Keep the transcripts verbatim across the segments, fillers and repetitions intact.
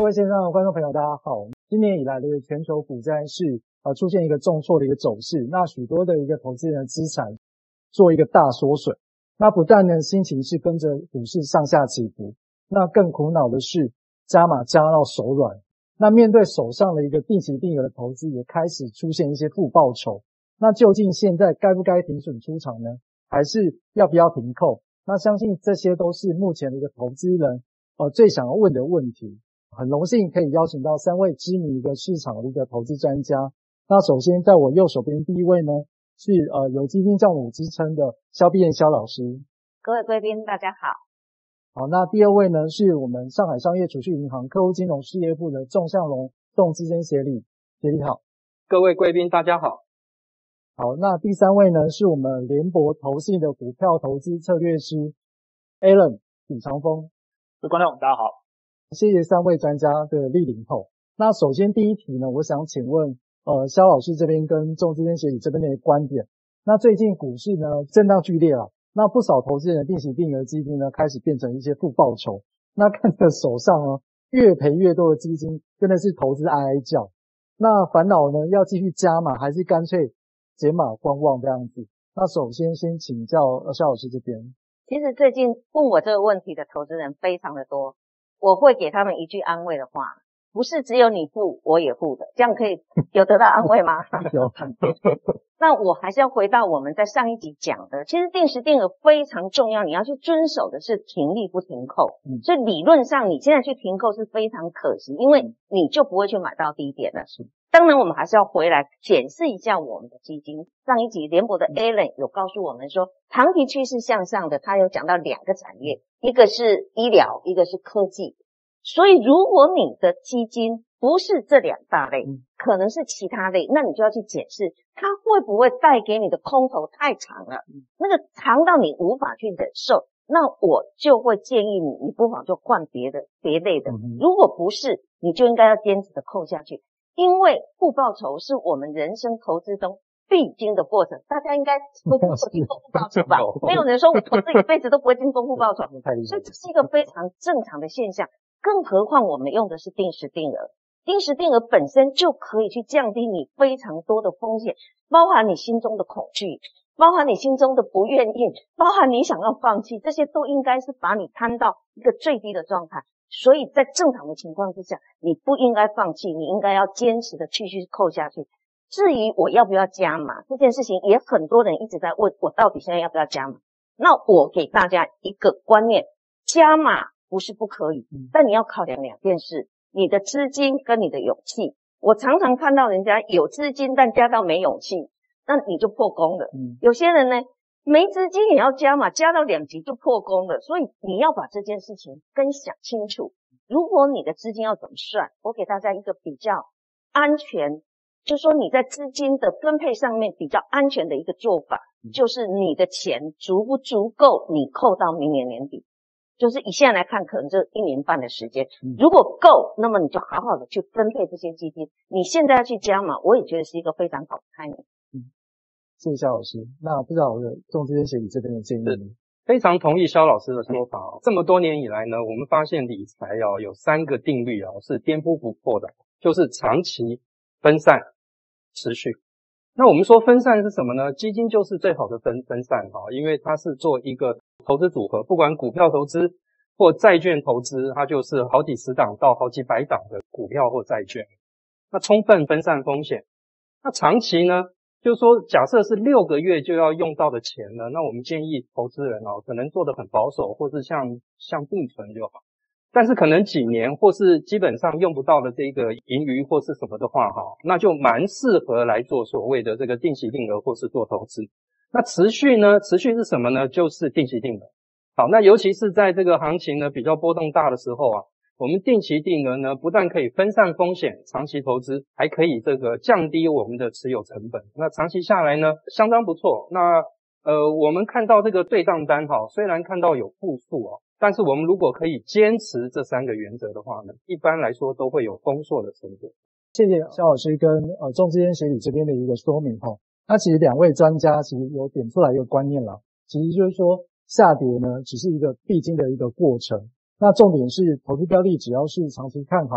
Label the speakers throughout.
Speaker 1: 位线上的观众朋友大家好，今年以来的全球股债市呃出现一个重挫的一个走势，那许多的一个投资人的资产做一个大缩水，那不但呢心情是跟着股市上下起伏，那更苦恼的是加码加到手软，那面对手上的一个定期定额的投资也开始出现一些负报酬，那究竟现在该不该停损出场呢？还是要不要停扣？那相信这些都是目前的一个投资人呃最想要问的问题。很荣幸可以邀请到三位知名的市场的一个投资专家。那首先在我右手边第一位呢是呃有基金教母之称的萧碧燕萧老师。
Speaker 2: 各位贵宾大家好。
Speaker 1: 好，那第二位呢是我们上海商业储蓄银行客户金融事业部的仲向龙仲资深协理，协理好。
Speaker 3: 各位贵宾大家好。
Speaker 1: 好，那第三位呢是我们联博投信的股票投资策略师 Alan 李长峰。
Speaker 4: 各位观众大家好。
Speaker 1: 谢谢三位专家的莅临后。那首先第一题呢，我想请问呃萧老师这边跟仲资深协理这边的观点。那最近股市呢震荡剧烈了，那不少投资人的定期定额基金呢开始变成一些负报酬，那看着手上呢越赔越多的基金，真的是投资哀哀叫。那烦恼呢要继续加码还是干脆减码观望这样子？那首先先请教呃萧老师这边。
Speaker 2: 其实最近问我这个问题的投资人非常的多，我会给他们一句安慰的话，不是只有你付我也付的，这样可以有得到安慰吗？
Speaker 1: 有。
Speaker 2: 那我还是要回到我们在上一集讲的，其实定时定额非常重要，你要去遵守的是停利不停扣、嗯、所以理论上你现在去停扣是非常可惜，因为你就不会去买到低点了。是，当然我们还是要回来检视一下我们的基金。上一集联博的 Alan 有告诉我们说，长期趋势向上的，他有讲到两个产业，一个是医疗，一个是科技。所以如果你的基金不是这两大类，可能是其他类，那你就要去检视它会不会带给你的空头太长了，那个长到你无法去忍受，那我就会建议你，你不妨就换别的别类的。如果不是，你就应该要坚持的扣下去，因为负报酬是我们人生投资中必经的过程，大家应该都不会经过负报酬吧？没有人说我投资一辈子都不会经过负报酬，所以这是一个非常正常的现象。更何况我们用的是定时定额，定时定额本身就可以去降低你非常多的风险，包含你心中的恐惧，包含你心中的不愿意，包含你想要放弃，这些都应该是把你摊到一个最低的状态。所以在正常的情况之下，你不应该放弃，你应该要坚持的继续扣下去。至于我要不要加码这件事情，也很多人一直在问我到底现在要不要加码。那我给大家一个观念，加码不是不可以，但你要考量两件事，你的资金跟你的勇气。我常常看到人家有资金但加到没勇气，那你就破功了。嗯、有些人呢没资金也要加码，加到两级就破功了。所以你要把这件事情跟想清楚。如果你的资金要怎么算，我给大家一个比较安全，就是说你在资金的分配上面比较安全的一个做法，就是你的钱足不足够你扣到明年年底。就是以现在来看，可能这一年半的时间，如果够，那么你就好好的去分配这些基金。你现在要去加码，我也觉得是一个非常好的概念。
Speaker 1: 嗯，谢谢萧老师。那不知道我的仲资深协理这边的建议呢？
Speaker 3: 非常同意萧老师的说法哦。这么多年以来呢，我们发现理财哦有三个定律哦是颠覆不破的，就是长期、分散、持续。那我们说分散是什么呢？基金就是最好的分分散哈，因为它是做一个投资组合，不管股票投资或债券投资，它就是好几十档到好几百档的股票或债券，那充分分散风险。那长期呢，就是说假设是六个月就要用到的钱呢，那我们建议投资人哦，可能做得很保守，或是像像定存就好。但是可能几年或是基本上用不到的这个盈余或是什么的话哈，那就蛮适合来做所谓的这个定期定额或是做投资。那持续呢，持续是什么呢？就是定期定额。好，那尤其是在这个行情呢比较波动大的时候啊，我们定期定额呢不但可以分散风险，长期投资还可以这个降低我们的持有成本。那长期下来呢相当不错。那呃我们看到这个对账单哈，虽然看到有负数哦，但是我们如果可以坚持这三个原则的话呢，一般来说都会有丰硕的成果。
Speaker 1: 谢谢萧老师跟呃仲资深协理这边的一个说明哈。那其实两位专家其实有点出来一个观念啦，其实就是说下跌呢只是一个必经的一个过程。那重点是投资标的只要是长期看好，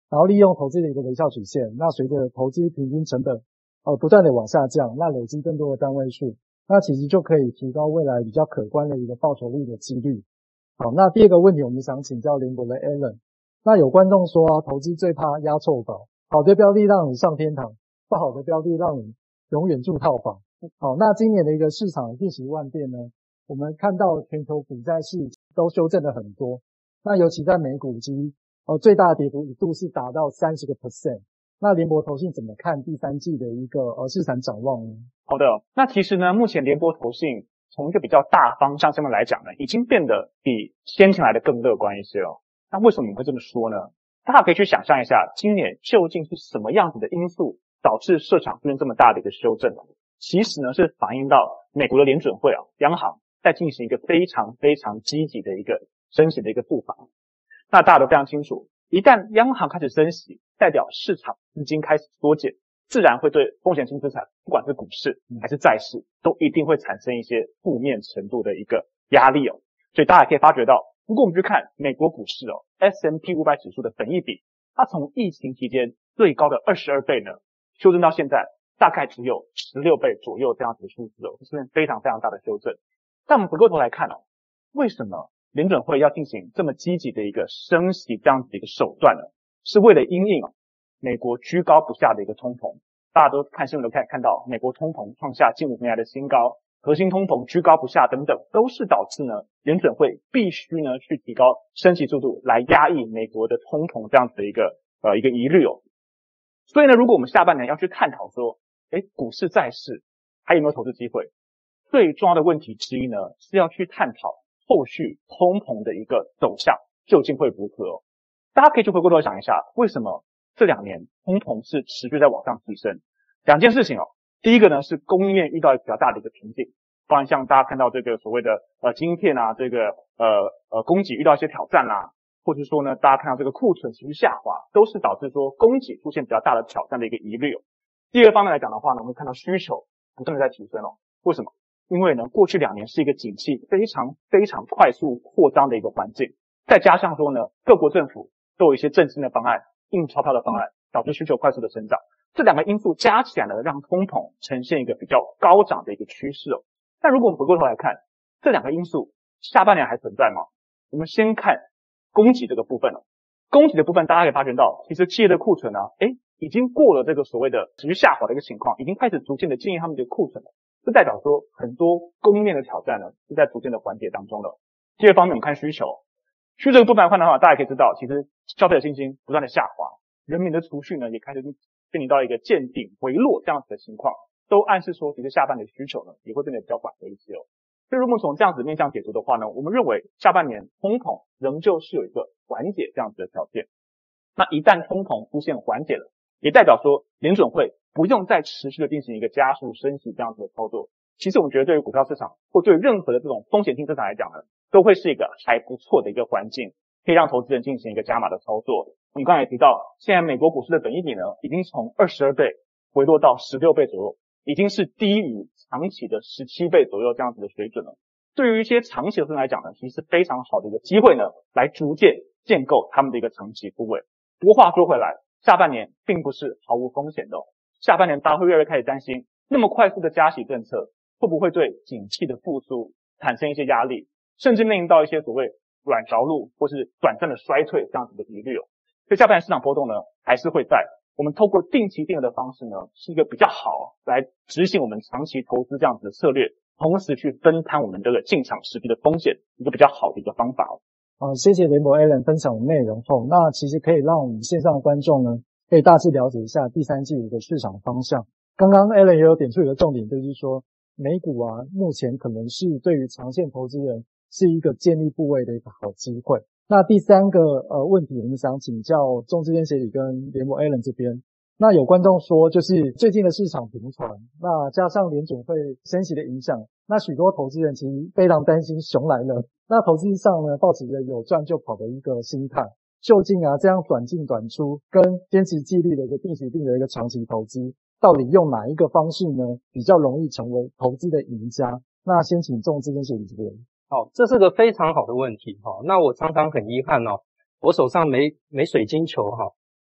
Speaker 1: 然后利用投资的一个微笑曲线，那随着投资平均成本呃不断的往下降，那累积更多的单位数，那其实就可以提高未来比较可观的一个报酬率的几率。好，那第二个问题我们想请教联博的 Alan， 那有观众说啊，投资最怕压错宝，好的标的让你上天堂，不好的标的让你永远住套房。好，那今年的一个市场瞬息万变呢，我们看到全球股债市都修正了很多，那尤其在美股其实呃最大的跌幅一度是达到 百分之三十。那联博投信怎么看第三季的一个呃市场展望呢？
Speaker 4: 好的，那其实呢，目前联博投信从一个比较大方向上面来讲呢，已经变得比先前来的更乐观一些了。那为什么你会这么说呢？大家可以去想象一下，今年究竟是什么样子的因素导致市场出现这么大的一个修正？其实呢，是反映到美国的联准会啊，央行在进行一个非常非常积极的一个升息的一个步伐。那大家都非常清楚，一旦央行开始升息，代表市场资金开始缩减，自然会对风险性资产，不管是股市还是债市，都一定会产生一些负面程度的一个压力哦。所以大家可以发觉到，如果我们去看美国股市哦 ，S and P 五百 指数的本益比，它从疫情期间最高的二十二倍呢，修正到现在大概只有十六倍左右这样子的数字哦，这是非常非常大的修正。但我们回过头来看哦，为什么联准会要进行这么积极的一个升息这样子的一个手段呢？是为了因应哦美国居高不下的一个通膨。大家都看新闻都可以看到，美国通膨创下近五年来的新高，核心通膨居高不下等等，都是导致呢联准会必须呢去提高升息速度来压抑美国的通膨这样子的一个呃一个疑虑哦。所以呢，如果我们下半年要去探讨说，诶，股市债市还有没有投资机会？最重要的问题之一呢，是要去探讨后续通膨的一个走向究竟会如何哦。大家可以去回过头想一下，为什么这两年通膨是持续在往上提升？两件事情哦，第一个呢是供应链遇到一个比较大的一个瓶颈，包含像大家看到这个所谓的呃晶片啊，这个呃呃供给遇到一些挑战啦、啊，或者说呢大家看到这个库存持续下滑，都是导致说供给出现比较大的挑战的一个疑虑哦。第二方面来讲的话呢，我们看到需求不断的在提升哦。为什么？因为呢过去两年是一个景气非常非常快速扩张的一个环境，再加上说呢各国政府都有一些振兴的方案，印钞票的方案，导致需求快速的增长。这两个因素加起来呢，让通膨呈现一个比较高涨的一个趋势哦。但如果我们回过头来看，这两个因素下半年还存在吗？我们先看供给这个部分哦。供给的部分，大家可以发觉到，其实企业的库存啊，诶，已经过了这个所谓的持续下滑的一个情况，已经开始逐渐的建立他们的库存了。这代表说，很多供应链的挑战呢，是在逐渐的缓解当中的。第二方面，我们看需求，需求这个部分来看的话，大家可以知道，其实消费者信心不断的下滑，人民的储蓄呢，也开始面临到一个见顶回落这样子的情况，都暗示说，其实下半年的需求呢，也会变得比较缓和一些哦。所以如果从这样子面向解读的话呢，我们认为下半年通膨仍旧是有一个缓解这样子的条件。那一旦通膨出现缓解了，也代表说联准会不用再持续的进行一个加速升息这样子的操作。其实我们觉得对于股票市场或对任何的这种风险性资产来讲呢，都会是一个还不错的一个环境，可以让投资人进行一个加码的操作。我们刚才也提到，现在美国股市的本益比呢，已经从二十二倍回落到十六倍左右，已经是低于长期的十七倍左右这样子的水准了。对于一些长期的人来讲呢，其实是非常好的一个机会呢，来逐渐建构他们的一个长期部位。不过话说回来，下半年并不是毫无风险的哦。下半年大家会越来越开始担心，那么快速的加息政策会不会对景气的复苏产生一些压力，甚至面临到一些所谓软着陆或是短暂的衰退这样子的疑虑哦。所以下半年市场波动呢，还是会在。我们透过定期定额的方式呢，是一个比较好来执行我们长期投资这样子的策略，同时去分摊我们这个进场实际的风险，一个比较好的一个方法哦。
Speaker 1: 好，谢谢联博 Alan 分享的内容后，那其实可以让我们线上的观众呢，可以大致了解一下第三季的一个市场方向。刚刚 Alan 也有点出一个重点，就是说美股啊，目前可能是对于长线投资人是一个建立部位的一个好机会。那第三个呃问题，我们想请教仲志坚协理跟联博 Alan 这边。那有观众说，就是最近的市场频传，那加上联准会升息的影响，那许多投资人其实非常担心熊来了。那投资上呢，抱持着有赚就跑的一个心态，究竟啊这样短进短出跟坚持纪律的一个定期定的一个长期投资，到底用哪一个方式呢比较容易成为投资的赢家？那先请仲志坚协理这边。
Speaker 3: 好，这是个非常好的问题哈。那我常常很遗憾哦，我手上没没水晶球哈。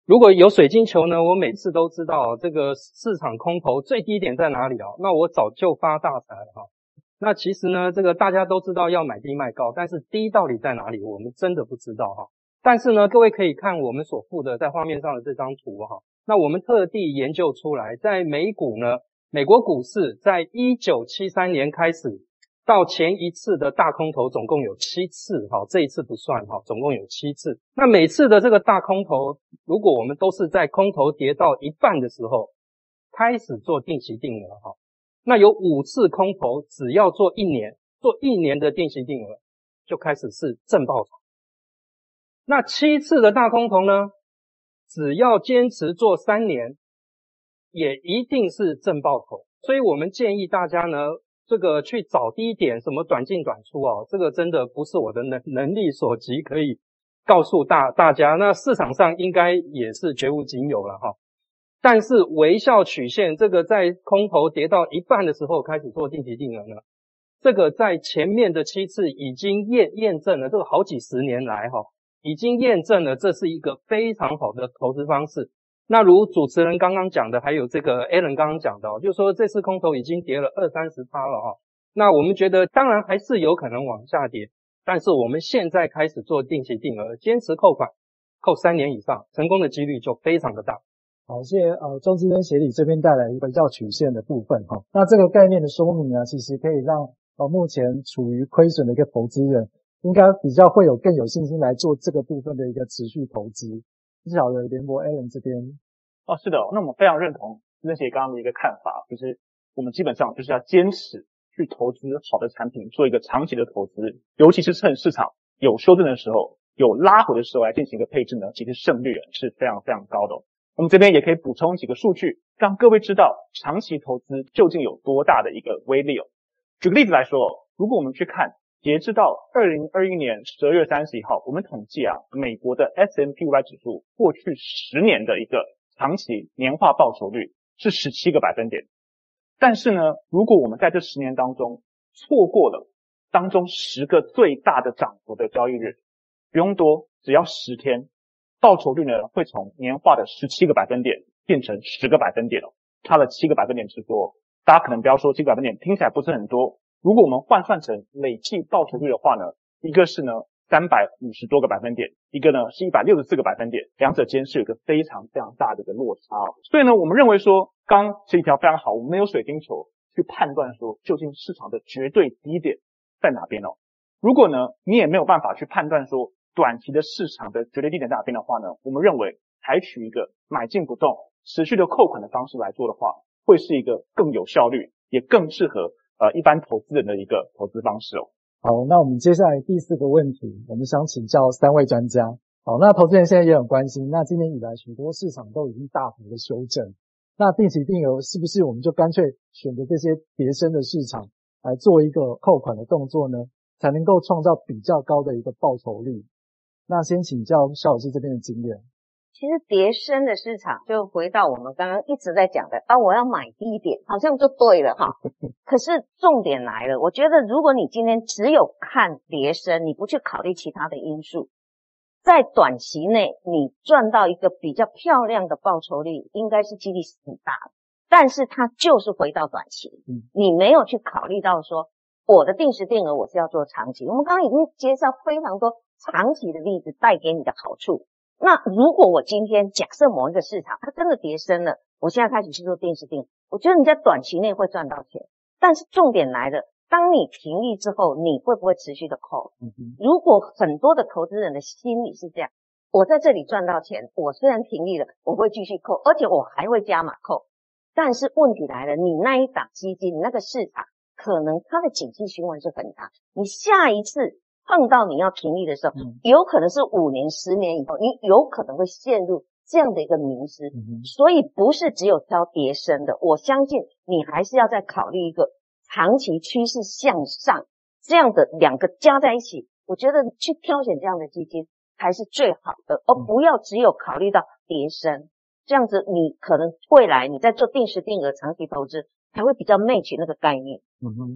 Speaker 3: 如果有水晶球呢，我每次都知道这个市场空头最低点在哪里啊，那我早就发大财了哈。那其实呢，这个大家都知道要买低卖高，但是低到底在哪里，我们真的不知道哈。但是呢，各位可以看我们所附的在画面上的这张图哈。那我们特地研究出来，在美股呢，美国股市在一九七三年开始到前一次的大空头总共有七次，好，这一次不算，好，总共有七次。那每次的这个大空头，如果我们都是在空头跌到一半的时候开始做定期定额，哈，那有五次空头只要做一年，做一年的定期定额就开始是正报酬。那七次的大空头呢，只要坚持做三年，也一定是正报酬。所以我们建议大家呢，这个去找低点，什么短进短出啊，这个真的不是我的能能力所及可以告诉大大家。那市场上应该也是绝无仅有了哈。但是微笑曲线这个在空头跌到一半的时候开始做定期定额呢，这个在前面的七次已经验验证了，这个好几十年来哈，已经验证了这是一个非常好的投资方式。那如主持人刚刚讲的，还有这个 Alan 刚刚讲的哦，就是说这次空头已经跌了二三十趴了哈。那我们觉得当然还是有可能往下跌，但是我们现在开始做定期定额，坚持扣款，扣三年以上，成功的几率就非常的大。
Speaker 1: 好，谢谢呃中资跟协理这边带来一个微笑曲线的部分哈。那这个概念的说明呢，其实可以让呃目前处于亏损的一个投资人，应该比较会有更有信心来做这个部分的一个持续投资。不晓得联博 Alan 这边。
Speaker 4: 哦，是的，那我们非常认同任协刚刚的一个看法，就是我们基本上就是要坚持去投资好的产品，做一个长期的投资，尤其是趁市场有修正的时候，有拉回的时候来进行一个配置呢，其实胜率是非常非常高的哦。我们这边也可以补充几个数据，让各位知道长期投资究竟有多大的一个威力哦。举个例子来说，如果我们去看截至到二零二一年十二月三十一号，我们统计啊，美国的 S and P 五百 指数过去十年的一个长期年化报酬率是十七个百分点。但是呢，如果我们在这十年当中错过了当中十个最大的涨幅的交易日，不用多，只要十天，报酬率呢会从年化的十七个百分点变成十个百分点哦，差了七个百分点之多。大家可能不要说七个百分点听起来不是很多，如果我们换算成累计报酬率的话呢，一个是呢三百五十多个百分点，一个呢是一百六十四个百分点，两者间是有一个非常非常大的一个落差哦。所以呢，我们认为说，刚刚这一条非常好，我们没有水晶球去判断说究竟市场的绝对低点在哪边哦。如果呢你也没有办法去判断说短期的市场的绝对低点在哪边的话呢，我们认为采取一个买进不动、持续的扣款的方式来做的话，会是一个更有效率，也更适合呃一般投资人的一个投资方式哦。
Speaker 1: 好，那我们接下来第四个问题，我们想请教三位专家。好，那投资人现在也很关心，那今年以来许多市场都已经大幅的修正，那定期定额是不是我们就干脆选择这些跌升的市场来做一个扣款的动作呢，才能够创造比较高的一个报酬率？那先请教肖老师这边的经验。
Speaker 2: 其实跌升的市场就回到我们刚刚一直在讲的啊，我要买低点，好像就对了哈。可是重点来了，我觉得如果你今天只有看跌升，你不去考虑其他的因素，在短期内你赚到一个比较漂亮的报酬率，应该是几率是很大的。但是它就是回到短期，你没有去考虑到说我的定时定额我是要做长期。我们刚刚已经介绍非常多长期的例子带给你的好处。那如果我今天假设某一个市场它真的跌升了，我现在开始去做定时定额，我觉得你在短期内会赚到钱。但是重点来了，当你停利之后，你会不会持续的扣？嗯、如果很多的投资人的心理是这样，我在这里赚到钱，我虽然停利了，我会继续扣，而且我还会加码扣。但是问题来了，你那一档基金，你那个市场可能它的景气循环是很大，你下一次碰到你要停利的时候，嗯、有可能是五年、十年以后，你有可能会陷入这样的一个迷失。嗯、所以不是只有挑跌升的，我相信你还是要再考虑一个长期趋势向上这样的两个加在一起，我觉得去挑选这样的基金才是最好的，而不要只有考虑到跌升，这样子你可能未来你在做定时定额长期投资才会比较 match 那个概念。
Speaker 1: 嗯哼，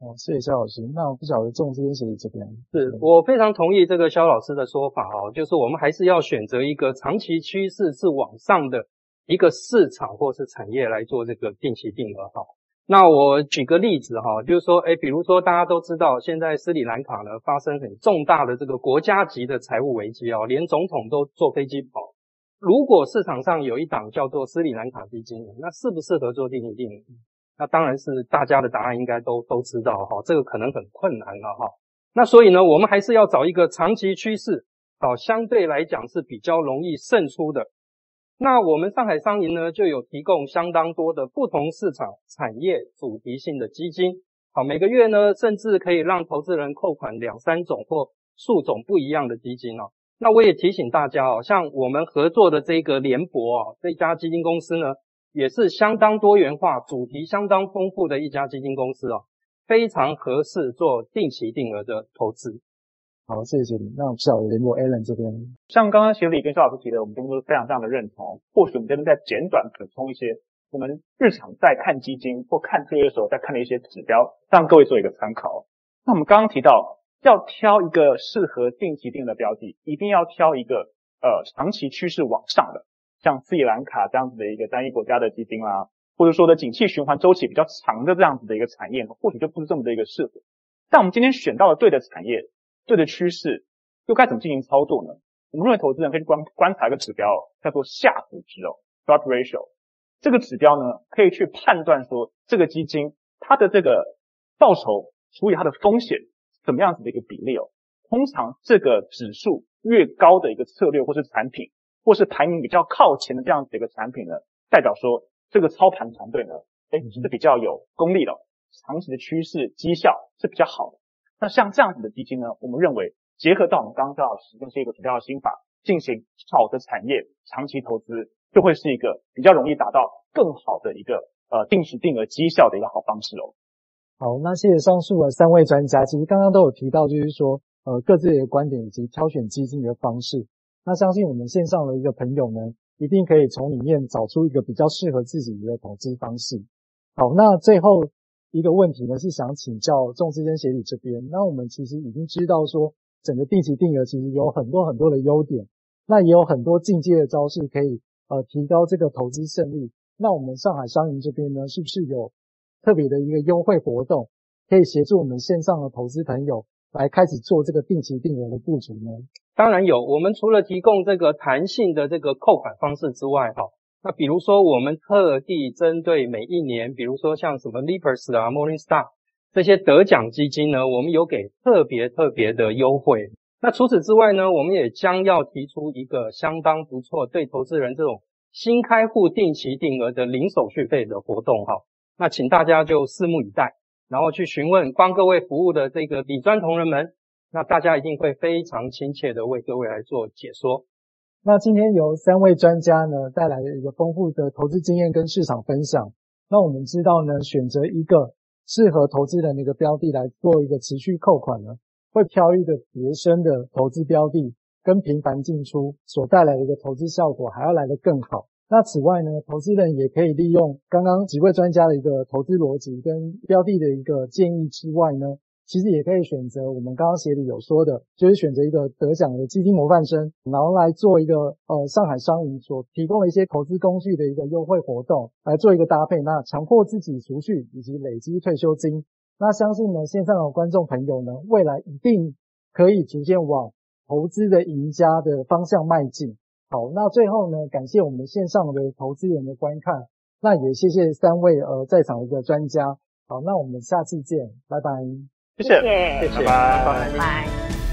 Speaker 1: 哦，谢谢肖老师。那我不晓得仲资监协理这边，
Speaker 3: 是我非常同意这个肖老师的说法哦，就是我们还是要选择一个长期趋势是往上的一个市场或是产业来做这个定期定额哈。那我举个例子哈，就是说，诶，比如说大家都知道，现在斯里兰卡呢发生很重大的这个国家级的财务危机哦，连总统都坐飞机跑。如果市场上有一档叫做斯里兰卡基金，那适不适合做定期定额？那当然是大家的答案应该都都知道哈，这个可能很困难了哈。那所以呢，我们还是要找一个长期趋势，好，相对来讲是比较容易胜出的。那我们上海商银呢，就有提供相当多的不同市场、产业主题性的基金，好，每个月呢，甚至可以让投资人扣款两三种或数种不一样的基金哦。那我也提醒大家哦，像我们合作的这个联博啊，这家基金公司呢，也是相当多元化、主题相当丰富的一家基金公司哦，非常合适做定期定额的投资。
Speaker 1: 好，谢谢你。那不晓得联络 Alan 这边，
Speaker 4: 像刚刚协理跟肖老师提的，我们都是非常非常的认同。或许我们这边再简短补充一些我们日常在看基金或看策略的时候在看的一些指标，让各位做一个参考。那我们刚刚提到，要挑一个适合定期定额的标的，一定要挑一个呃长期趋势往上的，像斯里兰卡这样子的一个单一国家的基金啦，或者说的景气循环周期比较长的这样子的一个产业，或许就不是这么的一个适合。但我们今天选到了对的产业、对的趋势，又该怎么进行操作呢？我们认为投资人可以去观观察一个指标，叫做下幅值哦 ，Sharpe ratio。这个指标呢，可以去判断说这个基金它的这个报酬除以它的风险怎么样子的一个比例哦。通常这个指数越高的一个策略或是产品，或是排名比较靠前的这样子的一个产品呢，代表说这个操盘团队呢，哎，是比较有功力的，长期的趋势绩效是比较好的。那像这样子的基金呢，我们认为结合到我们刚刚肖老师跟这个主调的心法进行好的产业长期投资，就会是一个比较容易达到更好的一个呃定时定额绩效的一个好方式哦。
Speaker 1: 好，那谢谢上述的三位专家，其实刚刚都有提到，就是说呃各自的观点以及挑选基金的方式。那相信我们线上的一个朋友呢，一定可以从里面找出一个比较适合自己的投资方式。好，那最后一个问题呢，是想请教仲资监协理这边。那我们其实已经知道说，整个定期定额其实有很多很多的优点，那也有很多进阶的招式可以呃提高这个投资胜率。那我们上海商银这边呢，是不是有特别的一个优惠活动，可以协助我们线上的投资朋友来开始做这个定期定额的部署呢？
Speaker 3: 当然有，我们除了提供这个弹性的这个扣款方式之外，哈，那比如说我们特地针对每一年，比如说像什么 Lepers 啊、Morningstar 这些得奖基金呢，我们有给特别特别的优惠。那除此之外呢，我们也将要提出一个相当不错对投资人这种新开户定期定额的零手续费的活动哈。那请大家就拭目以待，然后去询问帮各位服务的这个理专同仁们，那大家一定会非常亲切的为各位来做解说。
Speaker 1: 那今天由三位专家呢带来了一个丰富的投资经验跟市场分享。那我们知道呢，选择一个适合投资人的一个标的来做一个持续扣款呢，会挑一个别生的投资标的，跟频繁进出所带来的一个投资效果还要来得更好。那此外呢，投资人也可以利用刚刚几位专家的一个投资逻辑跟标的的一个建议之外呢，其实也可以选择我们刚刚协理有说的，就是选择一个得奖的基金模范生，然后来做一个呃上海商银所提供的一些投资工具的一个优惠活动，来做一个搭配，那强迫自己储蓄以及累积退休金。那相信呢，线上的观众朋友呢，未来一定可以逐渐往投资的赢家的方向迈进。好，那最后呢，感谢我们线上的投资人的观看，那也谢谢三位呃在场的一个专家。好，那我们下次见，拜拜。
Speaker 4: 谢谢，
Speaker 2: 谢谢，
Speaker 4: 拜拜，
Speaker 2: 拜拜。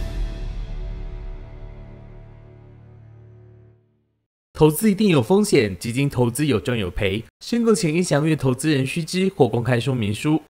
Speaker 5: 投资一定有风险，基金投资有赚有赔。申购前应详阅投资人须知或公开说明书。